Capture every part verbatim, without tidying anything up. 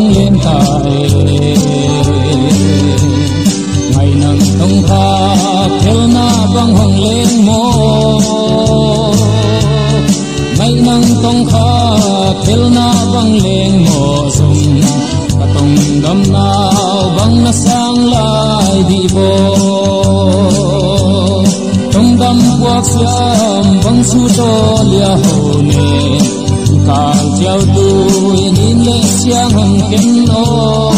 băng lên tại ngày nắng đông pha theo na băng hồng lên mô ngày nắng đông pha theo na băng lên mô sông cả tông đâm nào băng na sang lại đi vô tông đâm quạt xiêm băng su to lia hồ nè cả treo đuôi nhìn lên xiang hồng kiếm ô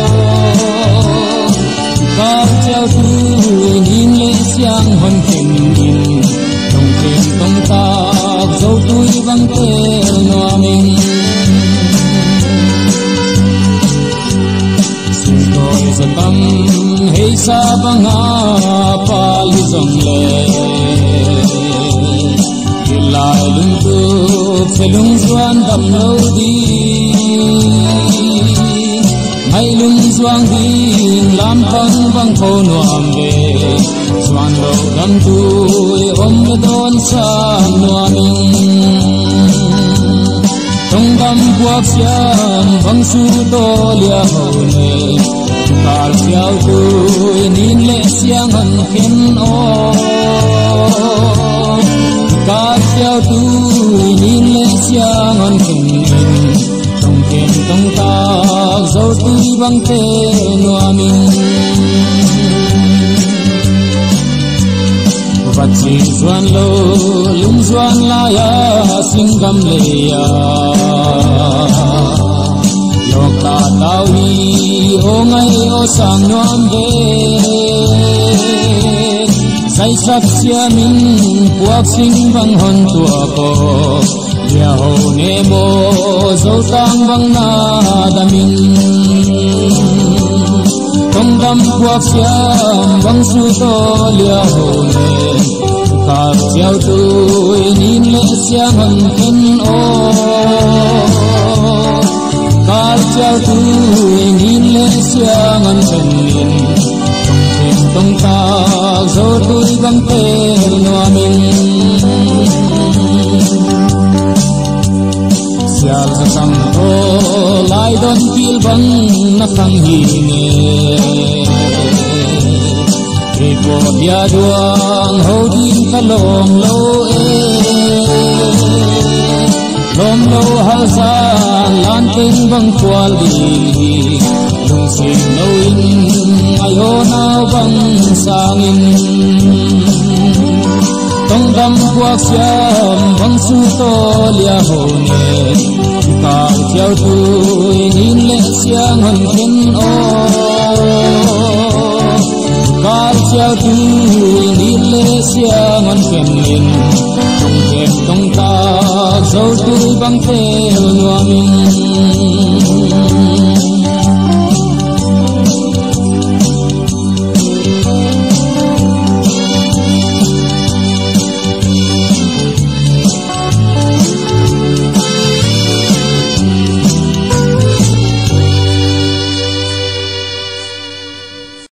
cả treo đuôi nhìn lên xiang hồng kiếm nhìn trong kiếm trong ta dấu đuôi vắng tê noa mình xin tôi giật tâm hay xa băng ngã pa li dòng lệ lại lung tu phải lung doan đầm lâu đi hay lung doan đi làm băng băng khô noam về doan lâu đầm tuổi ôm le đón xa noa mình trong đầm buộc xiêm băng su to lia hậu nề cả treo tuổi nín lệ xiang hận khen ô cả treo tuổi nhìn lên xiang on khen trong khen trong ta dấu tuổi băng tê noa mình vật chỉ doan lô lung doan la ya xin gam lệ ya lộc ta tao hi ô ngay ô sang noam về say sắc xia mình cuộc sinh vang hòn tua cô lia hồ nê mô dấu tang vang na đa mình trong đâm cuộc xiêm vang su to lia hồ nê cả treo đuôi nhìn lệ xiang hòn khen ô cả treo đuôi nhìn lệ xiang hòn khen tông ta dấu tuổi vắng tê noa mình sial sa sang to lai don kil bang na khang hi nge re po dia duang ho din ka lom lo e lom lo hal san lan ping bang kwal di lung sin no in ayo nào băng sangin tông đâm quạt xiêm băng su to lia hồ nè cả treo tuổi nhìn lệ xiang hân khen ô cả treo tuổi nhìn lệ xiang hân khen lên trong khen trong ta dấu tuổi băng tê noa mình